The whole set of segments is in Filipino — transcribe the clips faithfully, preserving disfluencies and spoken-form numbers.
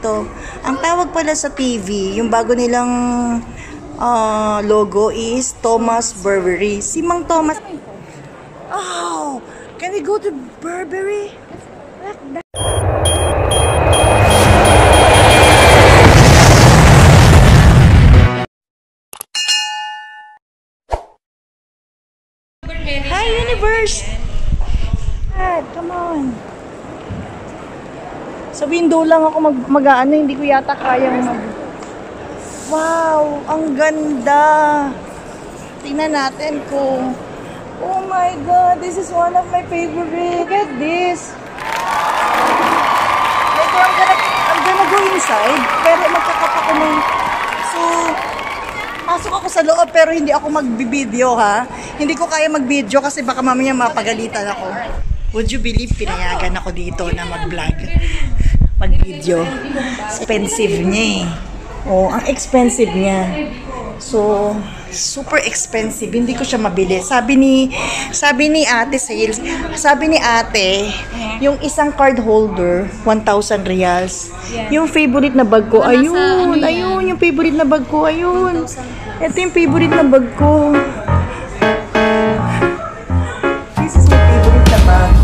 dito. Ang tawag pala sa T V, yung bago nilang uh, logo is Thomas Burberry. Si Mang Thomas. Oh, can we go to Burberry? Hi, Universe! Dad, come on. Sa window lang ako mag, mag ano, hindi ko yata kayang mag... Wow, ang ganda! Tingnan natin kung... Oh my God, this is one of my favorite. Look at this. Like, I'm gonna, I'm gonna go inside, pero magkakap ako ng... So, pasok ako sa loob, pero hindi ako mag-video, ha? Hindi ko kaya mag-video kasi baka mamaya mapagalitan ako. Would you believe pinayagan ako dito na mag-vlog? Mag-video. Expensive niya eh. Oh, ang expensive niya. So, super expensive. Hindi ko siya mabili. Sabi ni, sabi ni ate sales, sabi ni ate, yung isang card holder, one thousand reals. Yung favorite na bag ko, ayun, ayun, yung favorite na bag ko, ayun. Ito yung favorite na bag ko. This is my favorite na bag.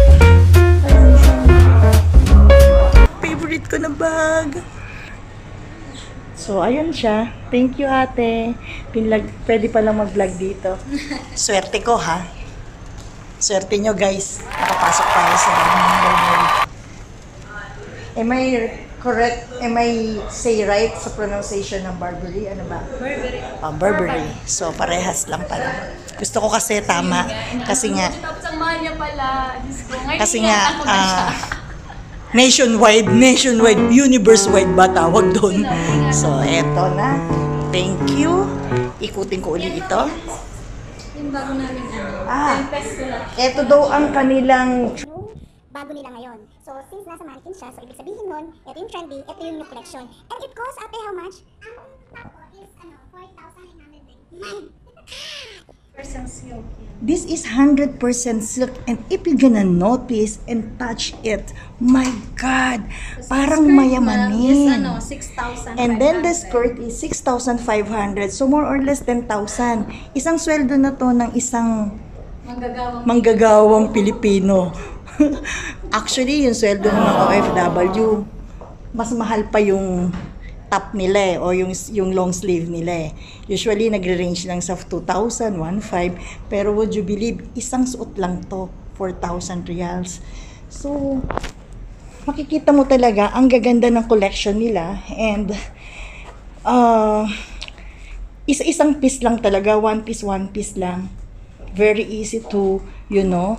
Favorite ko na bag. So, ayun siya. Thank you, ate. Pinlag, pwede palang mag-vlog dito. Swerte ko, ha? Swerte nyo, guys. Nakapasok tayo sa Burberry. Am I correct? Am I say right sa pronunciation ng Burberry? Ano ba? Burberry. Oh, Burberry. So, parehas lang pala. Gusto ko kasi tama. Kasi nga... Tapos ang mahal niya pala. Kasi nga... Uh, nationwide, nationwide, universe-wide ba tawag doon? So, eto na. Thank you. Ikutin ko ulit ito. Yung bago namin ano, Ah, ten pesos lang. eto daw ang kanilang... Bago nila ngayon. So, since nasa mannequin siya, so ibig sabihin nun, ito yung trendy, ito yung new collection. And it costs, ate, how much? Ang tako is, ano, four thousand eight hundred ninety. Percent silk. This is one hundred percent silk, and if you're gonna notice and touch it, my God, parang mayamanin. Is ano, six thousand. And then the skirt is six thousand five hundred, so more or less ten thousand. Isang sweldo na to ng isang manggagawang, manggagawang Pilipino. Actually, yung sweldo ng mga O F W, mas mahal pa yung top nila eh, o yung, yung long sleeve nila eh. Usually, nagre-range lang sa two thousand, one thousand five hundred, pero would you believe, isang suot lang to, four thousand reals. So, makikita mo talaga, ang gaganda ng collection nila, and, uh, isa-isang piece lang talaga, one piece, one piece lang. Very easy to, you know,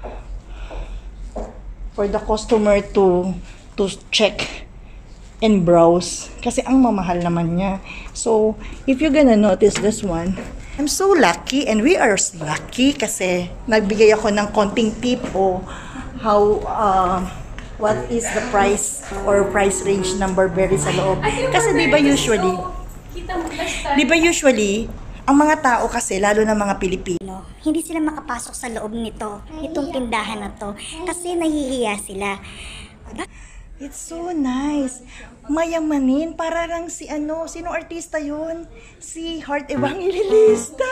for the customer to, to check and browse. Kasi ang mamahal naman niya. So, if you're gonna notice this one, I'm so lucky and we are lucky kasi nagbigay ako ng konting tip o how, uh, what is the price or price range ng Burberry sa loob. Kasi di ba usually, di ba usually, ang mga tao kasi, lalo na mga Pilipino, Hindi sila makapasok sa loob nito, itong tindahan na to, kasi nahihiya sila. it's so nice. Mayamanin. Para lang si ano, sino artista yun? Si Heart Evangelista.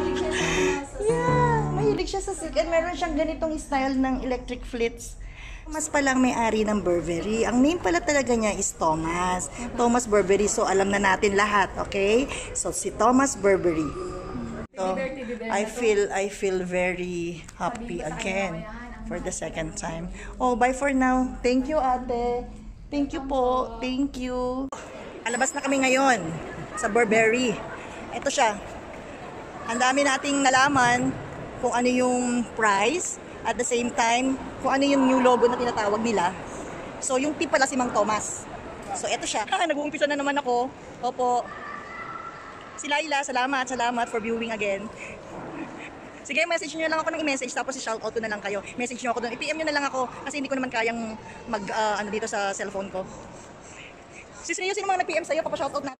Yeah, mahilig siya sa silk. And meron siyang ganitong style ng electric flits. Thomas palang may-ari ng Burberry. Ang name pala talaga niya is Thomas. Thomas Burberry. So, alam na natin lahat, okay? So, si Thomas Burberry. So, I feel, I feel very happy again for the second time. Oh, bye for now. Thank you, ate. Thank you po. Thank you. Alabas na kami ngayon sa Burberry. Ito siya. Ang dami nating nalaman kung ano yung price. At the same time, kung ano yung new logo na tinatawag nila. So, yung tip pala si Mang Thomas. So, ito siya. Ha, nag-uumpisa na naman ako. Opo. Si Laila, salamat, salamat for viewing again. Sige, message nyo lang ako ng i-message, tapos i-shoutout ko na lang kayo. Message nyo ako doon. I-P M nyo na lang ako kasi hindi ko naman kayang mag, uh, ano dito sa cellphone ko. Sis Rio, sino mga nag-P M sa'yo? Papa-shoutout natin.